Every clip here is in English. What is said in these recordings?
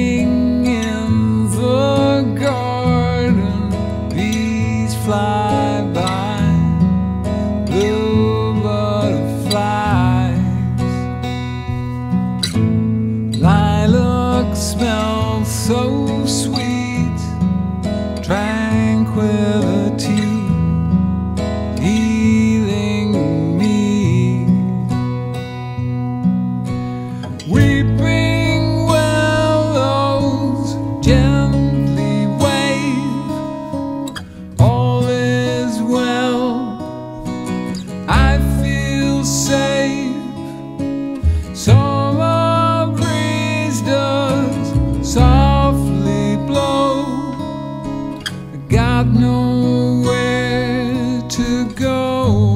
Sing in the garden, bees fly by, blue butterflies. Lilac smells so sweet, tranquility healing me. Weeping willows gently wave, all is well, I feel safe. Summer breeze does softly blow, I got nowhere to go.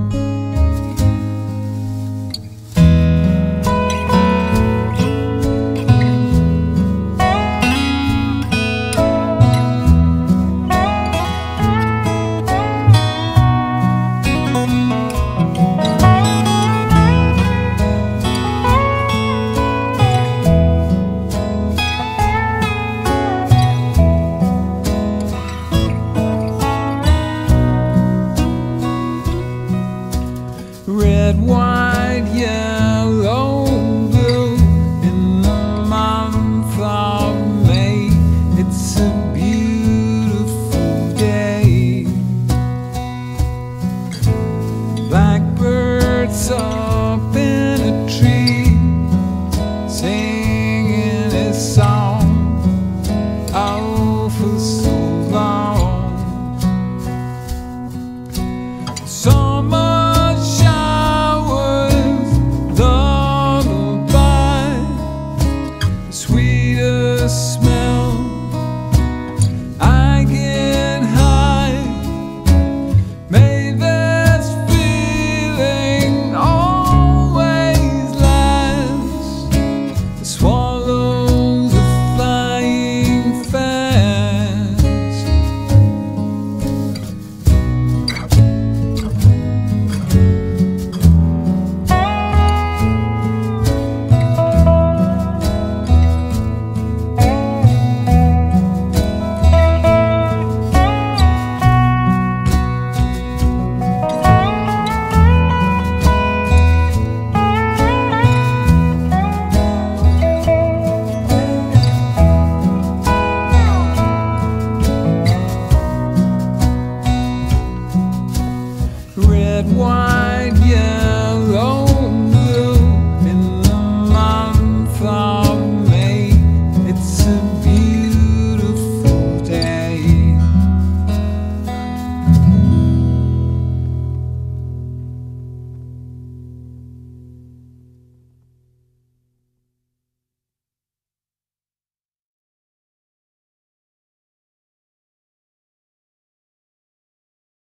Red, white, yellow, blue, in the month of May, it's a beautiful day. Blackbirds up in a tree, singing a song, oh, for so long. Summer smell